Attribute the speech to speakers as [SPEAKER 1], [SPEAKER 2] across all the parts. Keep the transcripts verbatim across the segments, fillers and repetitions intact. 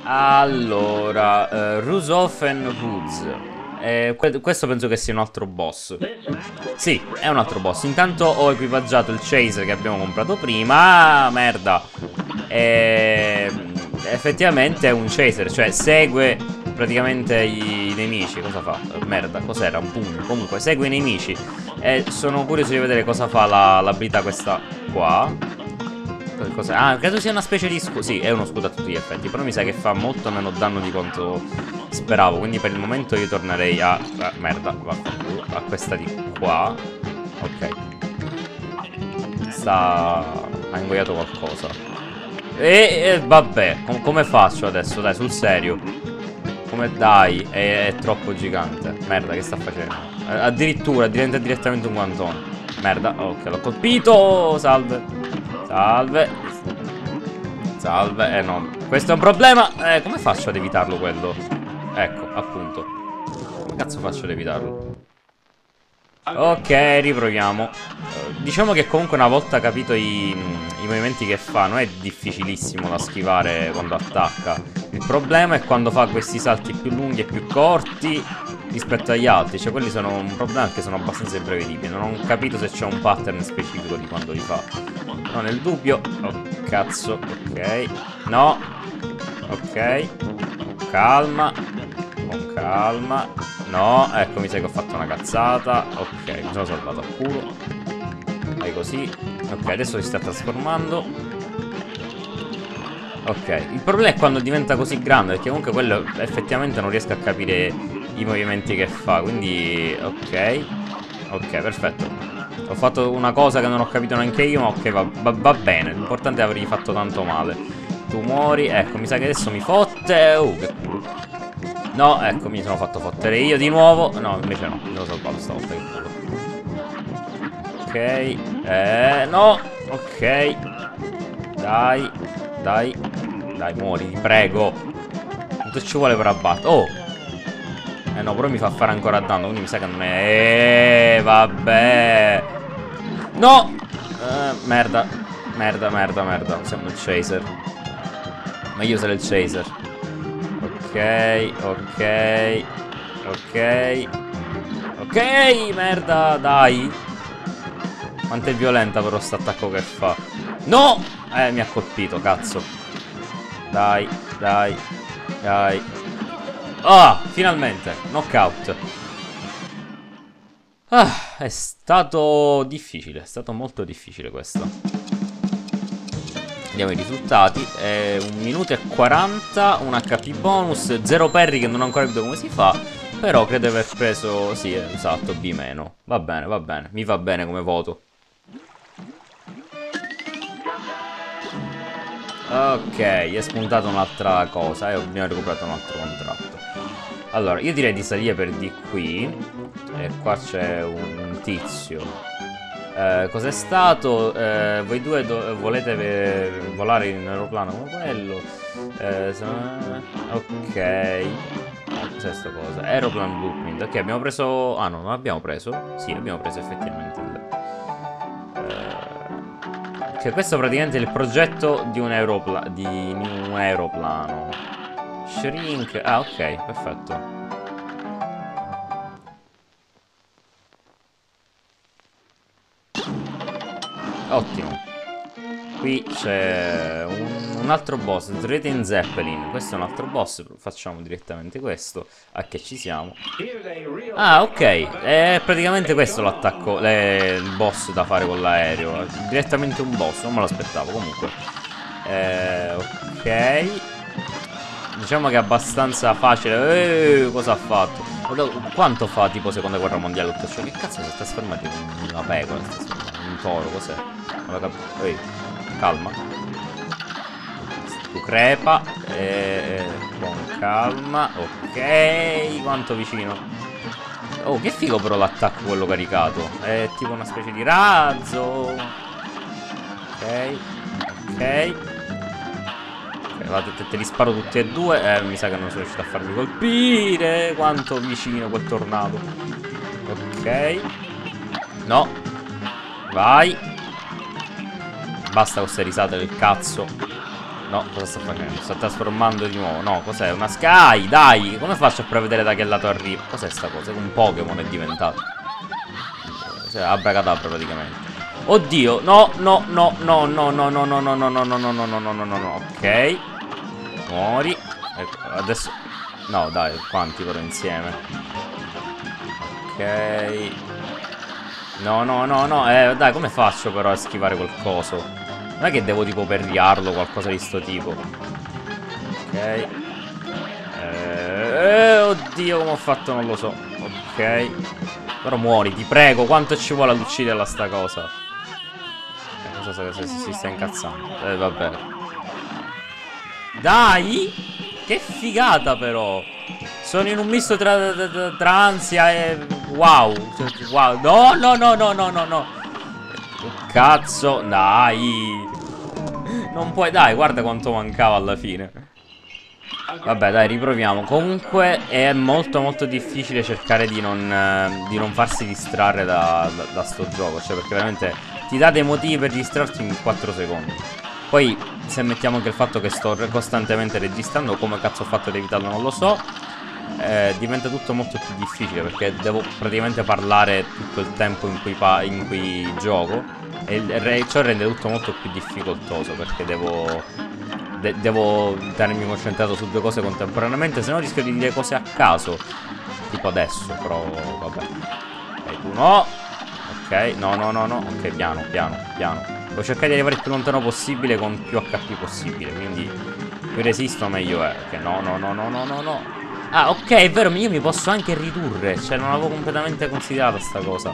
[SPEAKER 1] Allora, uh, Rusofen Woods. Eh, que questo penso che sia un altro boss. Sì, è un altro boss. Intanto ho equipaggiato il chaser che abbiamo comprato prima. Ah, merda. E... effettivamente è un chaser, cioè segue praticamente i nemici. Cosa fa? Merda, cos'era? Un pugno. Comunque, segue i nemici. E sono curioso di vedere cosa fa l'abilità questa qua. Cos'è? Ah, credo sia una specie di scudo. Sì, è uno scudo a tutti gli effetti. Però mi sa che fa molto meno danno di quanto speravo. Quindi per il momento io tornerei a... a merda, vaffanculo. A questa di qua. Ok. Sta... ha ingoiato qualcosa. E, e vabbè, com come faccio adesso? Dai, sul serio. Come dai? È, è troppo gigante. Merda, che sta facendo? Eh, addirittura diventa direttamente un guantone. Merda, ok, l'ho colpito. Salve. Salve. Salve. Eh no, questo è un problema. Eh, come faccio ad evitarlo quello? Ecco, appunto. Come cazzo faccio ad evitarlo? Ok, riproviamo. uh, Diciamo che comunque una volta capito i, i movimenti che fa, non è difficilissimo da schivare quando attacca. Il problema è quando fa questi salti più lunghi e più corti rispetto agli altri. Cioè quelli sono un problema perché sono abbastanza imprevedibili. Non ho capito se c'è un pattern specifico di quando li fa. Però nel dubbio... oh cazzo, ok. No. Ok. Calma. Con calma. No, ecco, mi sa che ho fatto una cazzata. Ok, mi sono salvato a culo. Vai così. Ok, adesso si sta trasformando. Ok, il problema è quando diventa così grande, perché comunque quello effettivamente non riesco a capire i movimenti che fa. Quindi, ok. Ok, perfetto. Ho fatto una cosa che non ho capito neanche io, ma ok, va, va, va bene. L'importante è avergli fatto tanto male. Tu muori, ecco, mi sa che adesso mi fotte. Uh, che culo. No, ecco, mi sono fatto fottere io di nuovo. No, invece no, mi sono salvato stavolta, che culo. Ok, eh, no. Ok. Dai, dai. Dai, muori, ti prego. Quanto ci vuole per abbattere? Oh. Eh no, però mi fa fare ancora danno, quindi mi sa che non è... Eh, vabbè. No! Eh, merda. Merda, merda, merda. Siamo il chaser. Meglio usare il chaser. Ok, ok. Ok. Ok, merda, dai. Quanto è violenta però sto attacco che fa. No! Eh, mi ha colpito, cazzo. Dai, dai, dai. Ah, finalmente, knockout. Ah, è stato difficile, è stato molto difficile questo. Vediamo i risultati. È un minuto e quaranta, un H P bonus, zero parry che non ho ancora capito come si fa. Però credo di aver preso, sì, esatto, B meno. Va bene, va bene, mi va bene come voto. Ok, è spuntata un'altra cosa e abbiamo recuperato un altro contratto. Allora, io direi di salire per di qui. E qua c'è un, un tizio. Eh, cos'è stato? Eh, voi due volete volare in un aeroplano come quello? Eh, ok. Cos'è sta cosa? Aeroplan Blueprint. Ok, abbiamo preso... Ah no, non abbiamo preso? Sì, abbiamo preso effettivamente il... Cioè, questo praticamente è il progetto di un, aeropla di un aeroplano. Shrink. Ah, ok, perfetto. Ottimo. Qui c'è un, un altro boss, Threaten Zeppelin. Questo è un altro boss, facciamo direttamente questo. A che ci siamo. Ah, ok. È praticamente questo l'attacco, il boss da fare con l'aereo. Direttamente un boss, non me l'aspettavo comunque. Eh, ok. Diciamo che è abbastanza facile. Eh, cosa ha fatto? Quanto fa tipo seconda guerra mondiale tutto ciò? Che cazzo si sta trasformando in una pecora? Un toro, cos'è? Ehi, calma. Tu crepa. Eh, con calma. Ok. Quanto vicino. Oh, che figo però l'attacco quello caricato. È tipo una specie di razzo. Ok. Ok. Te, te li sparo tutti e due. Eh, mi sa che non sono riuscito a farmi colpire. Quanto vicino quel tornado. Ok. No. Vai. Basta queste risate del cazzo. No, cosa sta facendo? Sta trasformando di nuovo. No, cos'è? Una Sky, dai! Come faccio a prevedere da che lato arriva? Cos'è sta cosa? Un Pokémon è diventato. Cioè, abracadabra praticamente. Oddio, no, no, no, no, no, no, no, no, no, no, no, no, no, no, no, no, no, no, no, ok. Muori. Ecco, adesso... No, dai, quanti però insieme. Ok. No, no, no, no, eh, dai, come faccio però a schivare quel coso? Non è che devo tipo perriarlo o qualcosa di sto tipo. Ok. Eh, oddio, come ho fatto non lo so. Ok. Però muori, ti prego, quanto ci vuole ad ucciderla sta cosa? Eh, cosa se si sta incazzando? Eh, vabbè. Dai! Che figata però! Sono in un misto tra, tra, tra ansia e... Wow! Wow! No, no, no, no, no, no, no! Cazzo! Dai! Non puoi... Dai, guarda quanto mancava alla fine. Vabbè, dai, riproviamo. Comunque è molto molto difficile cercare di non, eh, di non farsi distrarre da, da, da sto gioco. Cioè, perché veramente ti dà dei motivi per distrarti in quattro secondi. Poi, se mettiamo anche il fatto che sto costantemente registrando, come cazzo ho fatto ad evitarlo non lo so, eh, diventa tutto molto più difficile, perché devo praticamente parlare tutto il tempo in cui, pa in cui gioco. E ciò rende tutto molto più difficoltoso, perché devo... De devo tenermi concentrato su due cose contemporaneamente, se no rischio di dire cose a caso. Tipo adesso, però vabbè. Ok, tu no. Ok, no, no, no, no. Ok, piano, piano, piano. Devo cercare di arrivare il più lontano possibile con più H P possibile, quindi più resisto meglio è. Ok, no, no, no, no, no, no, no. Ah, ok, è vero, io mi posso anche ridurre. Cioè, non avevo completamente considerato sta cosa.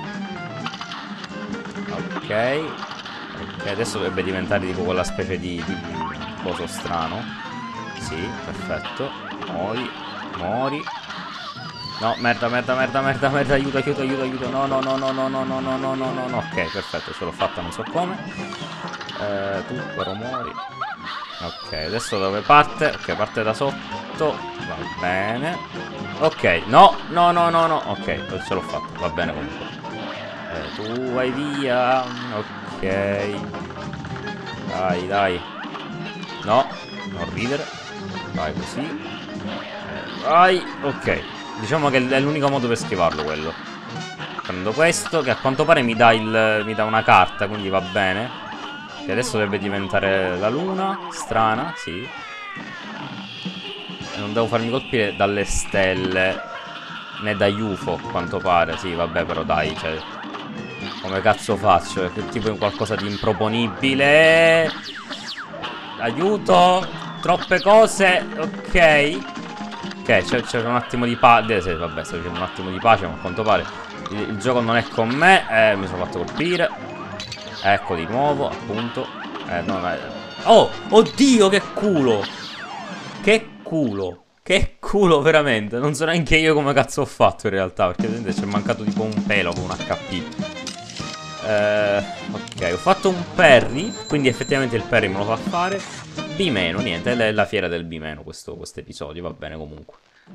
[SPEAKER 1] Ok. Ok, adesso dovrebbe diventare tipo quella specie di... di coso strano. Sì, perfetto. Muori, muori. No, merda, merda, merda, merda, merda. Aiuto, aiuto, aiuto, aiuto. No, no, no, no, no, no, no, no, no, no, no, no. Ok, perfetto, ce l'ho fatta, non so come. Eh, tu però muori. Ok, adesso dove parte? Ok, parte da sotto. Va bene. Ok, no, no, no, no, no. Ok, ce l'ho fatta, va bene comunque. Eh, tu vai via. Ok. Dai, dai. No, non ridere. Vai così. Eh, vai. Ok. Diciamo che è l'unico modo per schivarlo quello. Prendo questo, che a quanto pare mi dà il. Mi dà una carta, quindi va bene. Che adesso dovrebbe diventare la luna. Strana, sì. E non devo farmi colpire dalle stelle, né da U F O, a quanto pare. Sì, vabbè, però dai, cioè. Come cazzo faccio? È tipo qualcosa di improponibile. Aiuto. Troppe cose. Ok. Ok, c'è un attimo di pace. Vabbè, sto facendo un attimo di pace, ma a quanto pare il, il gioco non è con me. Eh, mi sono fatto colpire. Ecco di nuovo, appunto. Eh, no, no. Oh, oddio, che culo. Che culo. Che culo, veramente. Non so neanche io come cazzo ho fatto in realtà, perché ci è mancato tipo un pelo con un H P. Eh, ok, ho fatto un parry, quindi effettivamente il parry me lo fa fare. B meno, niente, è la fiera del B meno questo episodio, va bene comunque.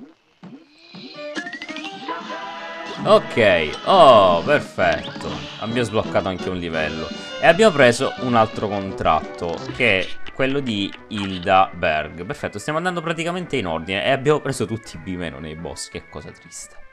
[SPEAKER 1] Ok, oh, perfetto. Abbiamo sbloccato anche un livello. E abbiamo preso un altro contratto, che è quello di Hilda Berg. Perfetto, stiamo andando praticamente in ordine. E abbiamo preso tutti i B meno nei boss, che cosa triste.